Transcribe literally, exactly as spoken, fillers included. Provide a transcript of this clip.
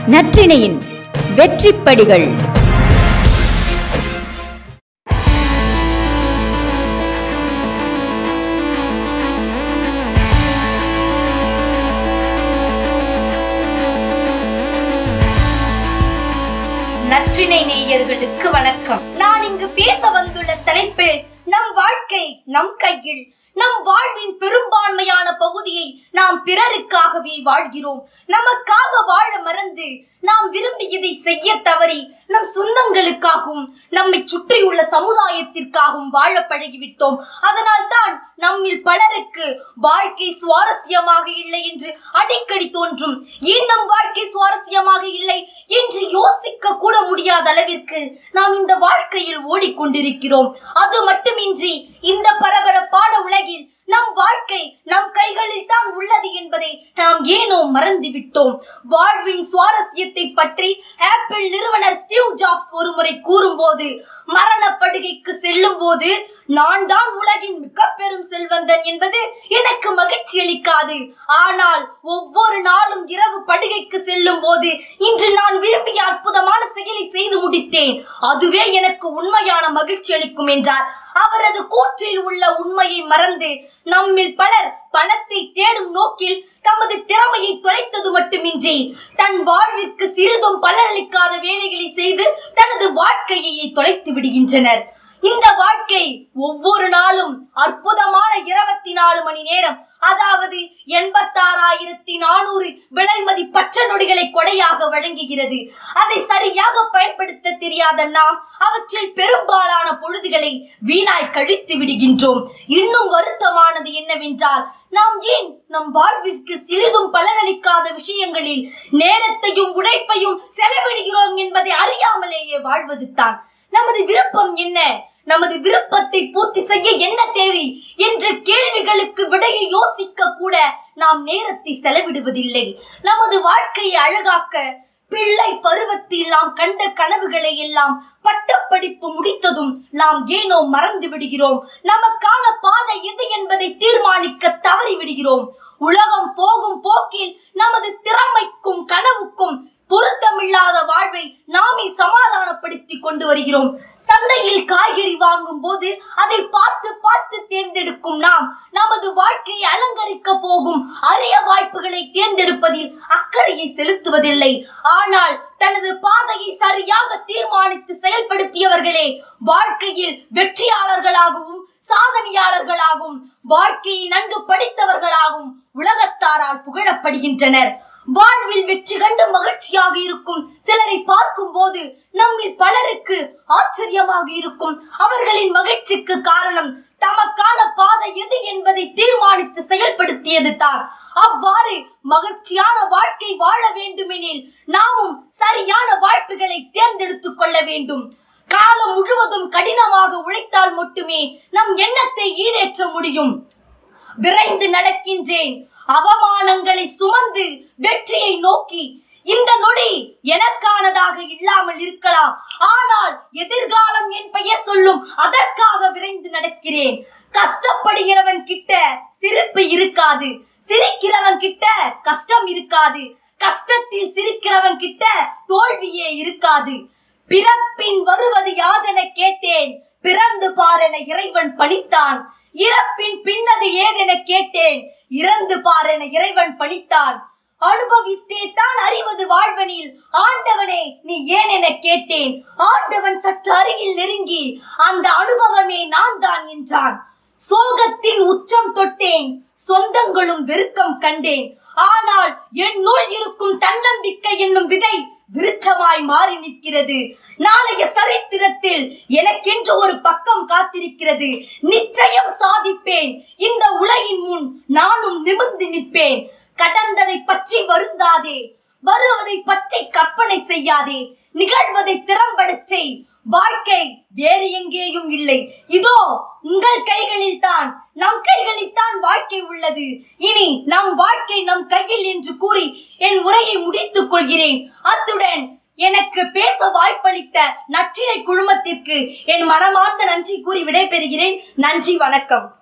நற்றிணையின் வெற்றிப்படிகள். நற்றிணை நேயர்களுக்கு வணக்கம். நான் இங்கு பேச வந்துள்ள தலைப்பு நம் வாழ்க்கை நம் கையில். நம் வாழ்வின் பெரும்பான்மையான பகுதியை நாம் பிறருக்காகவே வாழ்கிறோம். நமக்காக வாழ மறந்து நாம் விரும்பியதை செய்ய தவறி நம் சொந்தங்களுக்காகவும் நம்மை சுற்றியுள்ள சமுதாயத்திற்காகவும் வாழ பழகிவிட்டோம். அதனால் தான் நம்மில் பலருக்கு வாழ்க்கை சுவாரஸ்யமாக இல்லை என்று அடிக்கடி தோன்றும். ஏன் நம் வாழ்க்கை சுவாரஸ்யமாக இல்லை என்று யோசிக்க கூட முடியாத அளவிற்கு நாம் இந்த வாழ்க்கையில் ஓடிக்கொண்டிருக்கிறோம். அது மட்டுமின்றி இந்த பரபரப்பான உலகில் நம் வாழ்க்கை நம் கைகளில் தான் உள்ளது என்பதை நாம் ஏனோ மறந்து விட்டோம். வாழ்வின் சுவாரஸ்யத்தை பற்றி ஆப்பிள் நிறுவனர் ஸ்டீவ் ஜாப்ஸ் ஒருமுறை கூறும்போது, மரணப்படுகைக்கு செல்லும் போது நான் தான் உலகின் மிக பெரும் செல்வந்தன் என்பது எனக்கு மகிழ்ச்சி அளிக்காது. ஆனால் ஒவ்வொரு நாளும் இரவு படுகைக்கு செல்லும் போது இன்று நான் விரும்பிய அற்புதமான செயலை செய்து முடித்தேன், அதுவே எனக்கு உண்மையான மகிழ்ச்சி அளிக்கும் என்றார். அவரது கூற்றில் உள்ள உண்மையை மறந்து நம்மில் பலர் பணத்தை தேடும் நோக்கில் தமது திறமையை தொலைத்தது மட்டுமின்றி தன் வாழ்விற்கு சிறிதும் பலனளிக்காத வேலைகளை செய்து தனது வாழ்க்கையை தொலைத்து விடுகின்றனர். இந்த வாழ்க்கை ஒவ்வொரு நாளும் அற்புதமான இருபத்தி நாலு மணி நேரம், அதாவது எண்பத்தாறாயிரத்தி நானூறு விலை மதிப்பற்ற நொடிகளை கொடையாக வழங்குகிறது. அதை சரியாக பயன்படுத்த தெரியாத நாம் அவற்றில் பெரும்பாலான பொழுதுகளை வீணாய் கழித்து விடுகின்றோம். இன்னும் வருத்தமானது என்னவென்றால், நாம் ஏன் நம் வாழ்விற்கு சிறிதும் பலனளிக்காத விஷயங்களில் நேரத்தையும் உழைப்பையும் செலவிடுகிறோம் என்பதை அறியாமலேயே வாழ்வது தான். நமது விருப்பம் என்ன, நமது விருப்பத்தை பூர்த்தி செய்ய என்ன தேவை என்ற கேள்விகளுக்கு விடையை யோசிக்க கூட நாம் நேரத்தை செலவிடுவதில்லை. நமது வாழ்க்கையை அழகாக்க பிள்ளை பருவத்தில் நாம் கண்ட கனவுகளை எல்லாம் பட்டப்படிப்பு முடித்ததும் நாம் ஏனோ மறந்து விடுகிறோம். நமக்கான பாதை எது என்பதை தீர்மானிக்க தவறி விடுகிறோம். உலகம் போகும் போக்கில் நமது திறமைக்கும் கனவுக்கும் பொருத்தமில்லாத வாழ்வை நாமே சமாதானப்படுத்தி கொண்டு வருகிறோம். சந்தையில் காய்கறி வாங்கும் போது அதை பார்த்து பார்த்து தேர்ந்தெடுக்கும் நாம் நமது வாழ்க்கையை அலங்கரிக்க போகும் அரிய வாய்ப்புகளை தேர்ந்தெடுப்பதில் அக்கறையை செலுத்துவதில்லை. ஆனால் தனது பாதையை சரியாக தீர்மானித்து செயல்படுத்தியவர்களே வாழ்க்கையில் வெற்றியாளர்களாகவும் சாதனையாளர்களாகவும் வாழ்க்கையை நன்கு படித்தவர்களாகவும் உலகத்தாரால் புகழப்படுகின்றனர். வாழ்வில் வெற்றி கண்டு மகிழ்ச்சியாக இருக்கும் சிலரை பார்க்கும் போது நம்மில் பலருக்கு ஆச்சரியமாக இருக்கும். அவர்களின் மகிழ்ச்சிக்கு காரணம் தமக்கான பாதை எது என்பதை தீர்மானித்து செயல்படுத்தியது தான். அவ்வாறு மகிழ்ச்சியான வாழ்க்கை வாழ வேண்டுமெனில் நாமும் சரியான வாய்ப்புகளை தேர்ந்தெடுத்துக் கொள்ள வேண்டும். காலம் முழுவதும் கடினமாக உழைத்தால் மட்டுமே நம் எண்ணத்தை ஈடேற்ற முடியும். விரைந்து நடக்கின்றேன், அவமானங்களை சுமந்து வெற்றியை நோக்கி. இந்த நொடி எனக்கானதாக இல்லாமல் இருக்கலாம், ஆனால் எதிர்காலம் என் பெயர் சொல்லும், அதற்காக விரைந்து நடக்கிறேன். கஷ்டப்படுகிறவன் கிட்ட சிரிப்பு இருக்காது, சிரிக்கிறவன் கிட்ட கஷ்டம் இருக்காது, கஷ்டத்தில் சிரிக்கிறவன் கிட்ட தோல்வியே இருக்காது. பிறப்பின் வருவது யாதென கேட்டேன், பிறந்து பாரென இறைவன் பணித்தான். இறப்பின் பின்னது ஏதென கேட்டேன், இறந்து பாரென இறைவன் பணித்தான். அனுபவித்தே தான் அறிவது வாழ்வனில், ஆண்டவனே நீ ஏன் என கேட்டேன். ஆண்டவன் சற்று அருகில் நெருங்கி அந்த அனுபவமே நான் தான் என்றான். சோகத்தின் உச்சம் தொட்டேன், சொந்தங்களும் வெறுக்கம் கண்டேன். ஆனால் என்னுள் இருக்கும் தன்னம்பிக்கை என்னும் விதை விருட்சமாய் மாறி நிற்கிறது. நாளைய சரித்திரத்தில் எனக்கென்று ஒரு பக்கம் காத்திருக்கிறது. நிச்சயம் சாதிப்பேன். இந்த உலகின் முன் நானும் நிமிர்ந்து நிற்பேன். கடந்ததை பற்றி வருந்தாதே, வருவதை பற்றி கற்பனை செய்யாதே, நிகழ்வதை திறம்பட செய். வாழ்க்கை வேறு எங்கேயும் இல்லை, இதோ உங்கள் கைகளில் தான், நம் கைகளில் தான் வாழ்க்கை உள்ளது. இனி நம் வாழ்க்கை நம் கையில் என்று கூறி என் உரையை முடித்துக் கொள்கிறேன். அத்துடன் எனக்கு பேச வாய்ப்பளித்த நற்றிணை குழுமத்திற்கு என் மனமார்ந்த நன்றி கூறி விடைபெறுகிறேன். நன்றி, வணக்கம்.